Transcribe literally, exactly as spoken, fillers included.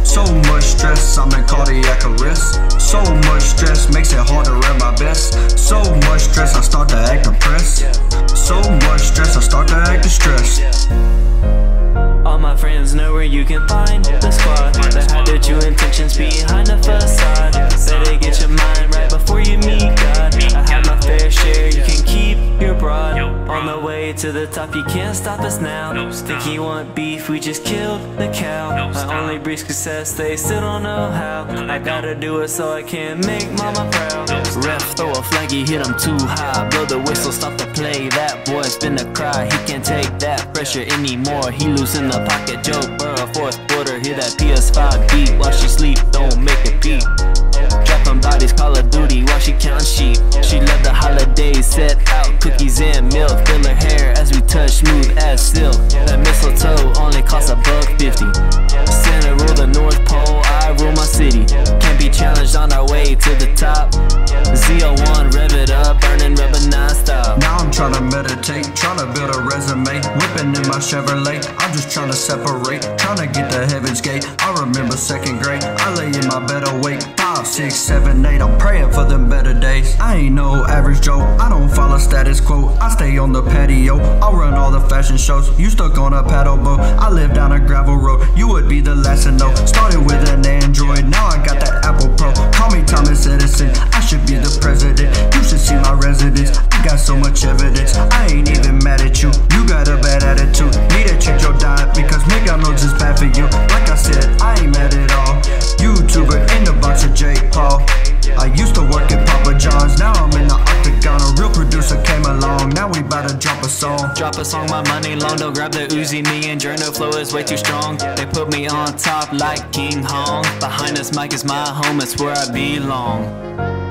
So much stress, I'm in cardiac arrest. So much stress makes it hard to rap my best. So much stress, I start to act depressed. So much stress, I start to act distressed. All my friends know where you can find the squad that hide their true intentions behind the facade. Better get your mind right before you meet God. I have my fair share, you can keep your broad. On the way to the top, you can't stop us now. Think you want beef, we just killed the cow. My only breed success, they still don't know how. I gotta do it so I can make mama proud. Ref, throw a flaggy, hit him too high. Blow the whistle, stop the play. That boy's been a cry, he can't take that pressure anymore. He loose in the pocket, joke, bro, fourth quarter. Hear that P S five beat while she sleep, don't make a peep. Dropping bodies, Call of Duty while she count sheep. She loved the holidays, set out cookies and milk. Fill her hair as we touch, smooth as silk. That mistletoe only costs a buck fifty. Santa rule the North Pole, I rule my city. Can't be challenged on our way to the top. Z oh one, rev it up, burning rubber non-stop. Now I'm trying to meditate, trying to build a resume. Whipping in my Chevrolet, I'm just trying to separate, trying to get to heaven's gate. I remember second grade, I lay in my bed awake. Five, six, seven, eight, I'm praying for them better days. I ain't no average Joe, I don't follow status quo. I stay on the patio, I'll run all the fashion shows. You stuck on a paddle boat, I live down a gravel road. You would be the last to know. Started with an Android, now I got that Apple Pro. Call me Thomas Edison, I should be the president. You should see my residence, I got so much evidence. I ain't even mad at you, you got a bad attitude. Need to change your diet because McDonald's is bad for you. Like I said, I ain't mad at all. YouTuber in the box of Jake Paul. I used to work at Papa John's, now I'm in the octagon. A real producer came along, now we bout to drop a song. Drop a song, my money long, don't grab the Uzi. Me and Draineaux flow is way too strong. They put me on top like King Kong. Behind this mic is my home, it's where I belong.